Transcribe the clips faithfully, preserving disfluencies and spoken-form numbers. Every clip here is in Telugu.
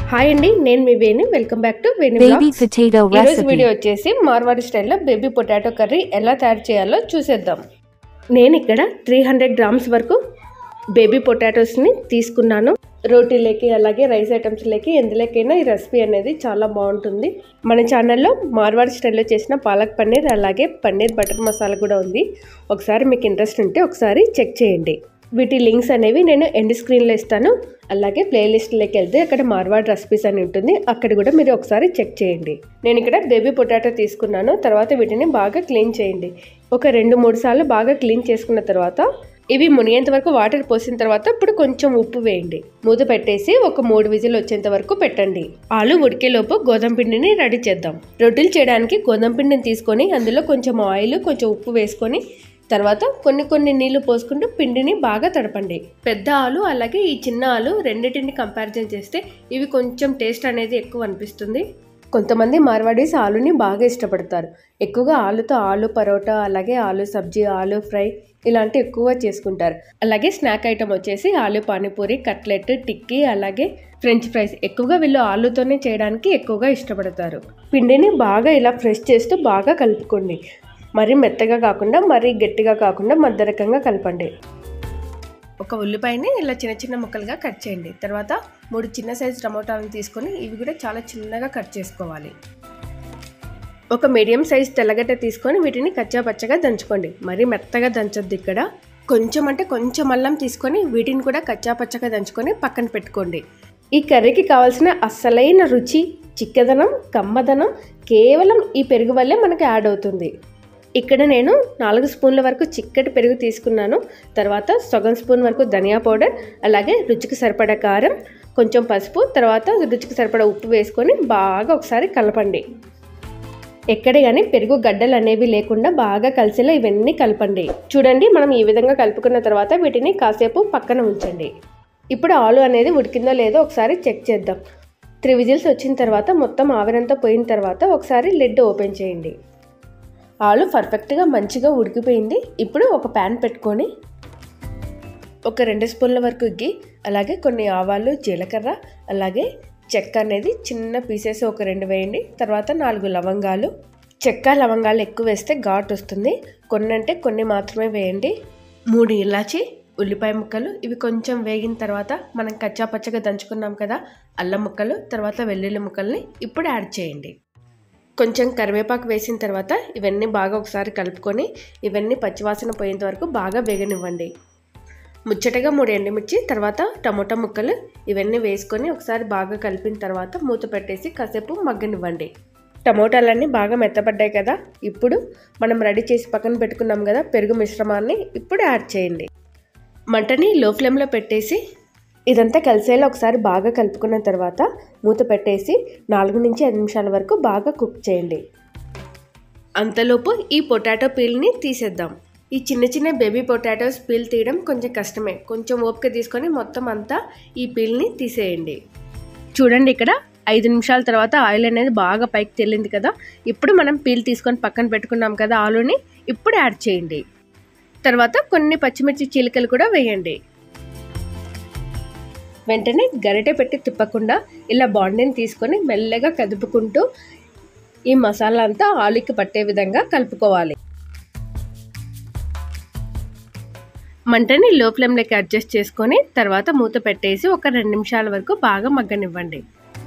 హాయ్ అండి, నేను మీ Venu. Welcome back to Venu baby vlogs. Potato ఈరోజు రెసిపీ. వీడియో వచ్చేసి మార్వాడి స్టైల్లో బేబీ పొటాటో కర్రీ ఎలా తయారు చేయాలో చూసేద్దాం. నేను ఇక్కడ త్రీ హండ్రెడ్ గ్రామ్స్ వరకు బేబీ పొటాటోస్ని తీసుకున్నాను. రోటీలోకి అలాగే రైస్ ఐటమ్స్లోకి ఎందులోకైనా ఈ రెసిపీ అనేది చాలా బాగుంటుంది. మన ఛానల్లో మార్వాడి స్టైల్లో చేసిన పాలక్ పన్నీర్ అలాగే పన్నీర్ బటర్ మసాలా కూడా ఉంది. ఒకసారి మీకు ఇంట్రెస్ట్ ఉంటే ఒకసారి చెక్ చేయండి. వీటి లింక్స్ అనేవి నేను ఎండ్ స్క్రీన్లో ఇస్తాను. అలాగే ప్లేలిస్ట్లోకి వెళ్తే అక్కడ మార్వాడ్ రెసిపీస్ అని ఉంటుంది, అక్కడ కూడా మీరు ఒకసారి చెక్ చేయండి. నేను ఇక్కడ బేబీ పొటాటో తీసుకున్నాను. తర్వాత వీటిని బాగా క్లీన్ చేయండి. ఒక రెండు మూడు సార్లు బాగా క్లీన్ చేసుకున్న తర్వాత ఇవి మునిగేంత వరకు వాటర్ పోసిన తర్వాత ఇప్పుడు కొంచెం ఉప్పు వేయండి. మూత పెట్టేసి ఒక మూడు విజిల్ వచ్చేంత వరకు పెట్టండి. ఆలు ఉడికేలోపు గోధుమ పిండిని రెడీ చేద్దాం. రొట్టెలు చేయడానికి గోధుమ పిండిని తీసుకొని అందులో కొంచెం ఆయిల్ కొంచెం ఉప్పు వేసుకొని తర్వాత కొన్ని కొన్ని నీళ్లు పోసుకుంటూ పిండిని బాగా తడపండి. పెద్ద ఆలు అలాగే ఈ చిన్న ఆలు రెండింటిని కంపారిజన్ చేస్తే ఇవి కొంచెం టేస్ట్ అనేది ఎక్కువ అనిపిస్తుంది. కొంతమంది మార్వాడీస్ ఆలుని బాగా ఇష్టపడతారు. ఎక్కువగా ఆలుతో ఆలు పరోటా అలాగే ఆలు సబ్జీ, ఆలు ఫ్రై ఇలాంటివి ఎక్కువ చేసుకుంటారు. అలాగే స్నాక్ ఐటమ్ వచ్చేసి ఆలు పానీపూరి, కట్లెట్, టిక్కీ అలాగే ఫ్రెంచ్ ఫ్రైస్ ఎక్కువగా వీళ్ళు ఆలుతోనే చేయడానికి ఎక్కువగా ఇష్టపడతారు. పిండిని బాగా ఇలా ఫ్రెష్ చేస్తూ బాగా కలుపుకోండి. మరీ మెత్తగా కాకుండా మరీ గట్టిగా కాకుండా మధ్యరకంగా కలపండి. ఒక ఉల్లిపాయని ఇలా చిన్న చిన్న ముక్కలుగా కట్ చేయండి. తర్వాత మూడు చిన్న సైజు టమోటాలను తీసుకొని ఇవి కూడా చాలా చిన్నగా కట్ చేసుకోవాలి. ఒక మీడియం సైజ్ తెల్లగడ్డ తీసుకొని వీటిని కచ్చా పచ్చగా దంచుకోండి. మరీ మెత్తగా దంచొద్దు. ఇక్కడ కొంచెం అంటే కొంచెం అల్లం తీసుకొని వీటిని కూడా కచ్చా పచ్చగా దంచుకొని పక్కన పెట్టుకోండి. ఈ కర్రీకి కావాల్సిన అస్సలైన రుచి, చిక్కదనం, కమ్మదనం కేవలం ఈ పెరుగు వల్లే మనకు యాడ్ అవుతుంది. ఇక్కడ నేను నాలుగు స్పూన్ల వరకు చిక్కటి పెరుగు తీసుకున్నాను. తర్వాత సగం స్పూన్ వరకు ధనియా పౌడర్ అలాగే రుచికి సరిపడా కారం, కొంచెం పసుపు, తర్వాత రుచికి సరిపడా ఉప్పు వేసుకొని బాగా ఒకసారి కలపండి. ఎక్కడ కానీ పెరుగు గడ్డలు అనేవి లేకుండా బాగా కలిసేలా ఇవన్నీ కలపండి. చూడండి, మనం ఈ విధంగా కలుపుకున్న తర్వాత వీటిని కాసేపు పక్కన ఉంచండి. ఇప్పుడు ఆలు అనేది ఉడికిందో లేదో ఒకసారి చెక్ చేద్దాం. త్రీ విజిల్స్ వచ్చిన తర్వాత మొత్తం ఆవిరంతా పోయిన తర్వాత ఒకసారి లిడ్ ఓపెన్ చేయండి. ఆలు పర్ఫెక్ట్గా మంచిగా ఉడికిపోయింది. ఇప్పుడు ఒక ప్యాన్ పెట్టుకొని ఒక రెండు స్పూన్ల వరకు గీ అలాగే కొన్ని ఆవాలు, జీలకర్ర అలాగే చెక్క అనేది చిన్న పీసెస్ ఒక రెండు వేయండి. తర్వాత నాలుగు లవంగాలు, చెక్క లవంగాలు ఎక్కువ వేస్తే ఘాట్ వస్తుంది, కొన్ని అంటే కొన్ని మాత్రమే వేయండి. మూడు ఇలాచి, ఉల్లిపాయ ముక్కలు ఇవి కొంచెం వేగిన తర్వాత మనం కచ్చా పచ్చగా దంచుకున్నాం కదా అల్లం ముక్కలు, తర్వాత వెల్లుల్లి ముక్కల్ని ఇప్పుడు యాడ్ చేయండి. కొంచెం కరివేపాకు వేసిన తర్వాత ఇవన్నీ బాగా ఒకసారి కలుపుకొని ఇవన్నీ పచ్చివాసన పోయేంత వరకు బాగా వేగనివ్వండి. ముచ్చటగా మూడు ఎండుమిర్చి, తర్వాత టమోటా ముక్కలు ఇవన్నీ వేసుకొని ఒకసారి బాగా కలిపిన తర్వాత మూత పెట్టేసి కాసేపు మగ్గనివ్వండి. టమోటాలన్నీ బాగా మెత్తపడ్డాయి కదా, ఇప్పుడు మనం రెడీ చేసి పక్కన పెట్టుకున్నాం కదా పెరుగు మిశ్రమాన్ని ఇప్పుడు యాడ్ చేయండి. మంటని లో ఫ్లేమ్లో పెట్టేసి ఇదంతా కలిసేలా ఒకసారి బాగా కలుపుకున్న తర్వాత మూత పెట్టేసి నాలుగు నుంచి ఐదు నిమిషాల వరకు బాగా కుక్ చేయండి. అంతలోపు ఈ పొటాటో పీల్ని తీసేద్దాం. ఈ చిన్న చిన్న బేబీ పొటాటోస్ పీల్ తీయడం కొంచెం కష్టమే. కొంచెం ఓపిక తీసుకొని మొత్తం అంతా ఈ పీల్ని తీసేయండి. చూడండి, ఇక్కడ ఐదు నిమిషాల తర్వాత ఆయిల్ అనేది బాగా పైకి తేలింది కదా. ఇప్పుడు మనం పీల్ తీసుకొని పక్కన పెట్టుకున్నాం కదా ఆలుని ఇప్పుడు యాడ్ చేయండి. తర్వాత కొన్ని పచ్చిమిర్చి చీలికలు కూడా వేయండి. వెంటనే గరిటె పెట్టి తిప్పకుండా ఇలా బాండిని తీసుకొని మెల్లగా కదుపుకుంటూ ఈ మసాలా అంతా ఆలుకి పట్టే విధంగా కలుపుకోవాలి. మంటని లో ఫ్లేమ్లోకి అడ్జస్ట్ చేసుకొని తర్వాత మూత పెట్టేసి ఒక రెండు నిమిషాల వరకు బాగా మగ్గనివ్వండి.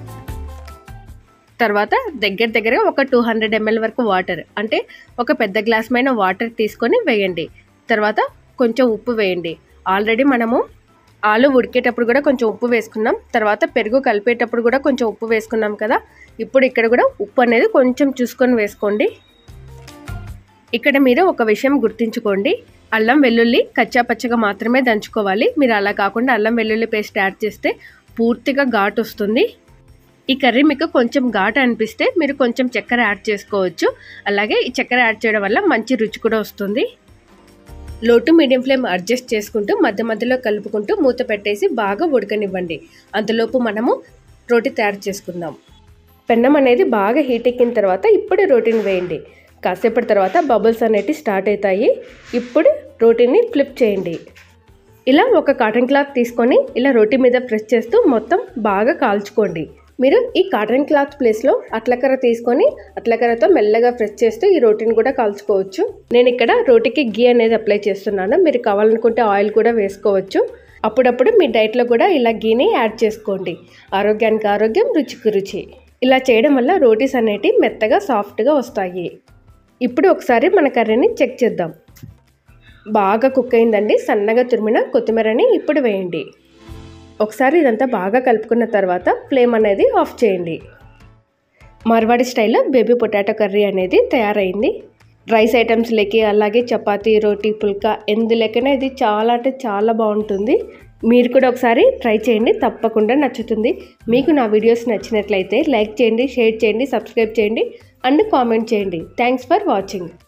తర్వాత దగ్గర దగ్గర ఒక టూ హండ్రెడ్ ఎంఎల్ వరకు వాటర్ అంటే ఒక పెద్ద గ్లాస్ పైన వాటర్ తీసుకొని వేయండి. తర్వాత కొంచెం ఉప్పు వేయండి. ఆల్రెడీ మనము ఆలు ఉడికేటప్పుడు కూడా కొంచెం ఉప్పు వేసుకున్నాం, తర్వాత పెరుగు కలిపేటప్పుడు కూడా కొంచెం ఉప్పు వేసుకున్నాం కదా. ఇప్పుడు ఇక్కడ కూడా ఉప్పు అనేది కొంచెం చూసుకొని వేసుకోండి. ఇక్కడ మీరు ఒక విషయం గుర్తుంచుకోండి, అల్లం వెల్లుల్లి కచ్చా పచ్చగా మాత్రమే దంచుకోవాలి. మీరు అలా కాకుండా అల్లం వెల్లుల్లి పేస్ట్ యాడ్ చేస్తే పూర్తిగా ఘాటు వస్తుంది. ఈ కర్రీ మీకు కొంచెం ఘాటు అనిపిస్తే మీరు కొంచెం చక్కెర యాడ్ చేసుకోవచ్చు. అలాగే ఈ చక్కెర యాడ్ చేయడం వల్ల మంచి రుచి కూడా వస్తుంది. లో టు మీడియం ఫ్లేమ్ అడ్జస్ట్ చేసుకుంటూ మధ్య మధ్యలో కలుపుకుంటూ మూత పెట్టేసి బాగా ఉడకనివ్వండి. అంతలోపు మనము రోటీ తయారు చేసుకుందాం. పెన్నం అనేది బాగా హీట్ ఎక్కిన తర్వాత ఇప్పుడు రోటీని వేయండి. కాసేపటి తర్వాత బబుల్స్ అనేవి స్టార్ట్ అవుతాయి. ఇప్పుడు రోటీని ఫ్లిప్ చేయండి. ఇలా ఒక కాటన్ క్లాత్ తీసుకొని ఇలా రోటీ మీద ప్రెస్ చేస్తూ మొత్తం బాగా కాల్చుకోండి. మీరు ఈ కాటన్ క్లాత్ ప్లేస్లో అట్లకర్ర తీసుకొని అట్లకర్రతో మెల్లగా ప్రెస్ చేస్తూ ఈ రోటీని కూడా కాల్చుకోవచ్చు. నేను ఇక్కడ రోటీకి గీ అనేది అప్లై చేస్తున్నాను. మీరు కావాలనుకుంటే ఆయిల్ కూడా వేసుకోవచ్చు. అప్పుడప్పుడు మీ డైట్లో కూడా ఇలా గీని యాడ్ చేసుకోండి. ఆరోగ్యానికి ఆరోగ్యం, రుచికి రుచి. ఇలా చేయడం వల్ల రోటీస్ అనేటివి మెత్తగా సాఫ్ట్గా వస్తాయి. ఇప్పుడు ఒకసారి మన కర్రీని చెక్ చేద్దాం. బాగా కుక్ అయిందండి. సన్నగా తురిమిన కొత్తిమీరని ఇప్పుడు వేయండి. ఒకసారి ఇదంతా బాగా కలుపుకున్న తర్వాత ఫ్లేమ్ అనేది ఆఫ్ చేయండి. మార్వాడి స్టైల్లో బేబీ పొటాటో కర్రీ అనేది తయారైంది. రైస్ ఐటమ్స్ లేకి అలాగే చపాతీ, రోటీ, పుల్కా ఎందులోకైనా ఇది చాలా అంటే చాలా బాగుంటుంది. మీరు కూడా ఒకసారి ట్రై చేయండి, తప్పకుండా నచ్చుతుంది. మీకు నా వీడియోస్ నచ్చినట్లయితే లైక్ చేయండి, షేర్ చేయండి, సబ్స్క్రైబ్ చేయండి అండ్ కామెంట్ చేయండి. Thanks for watching.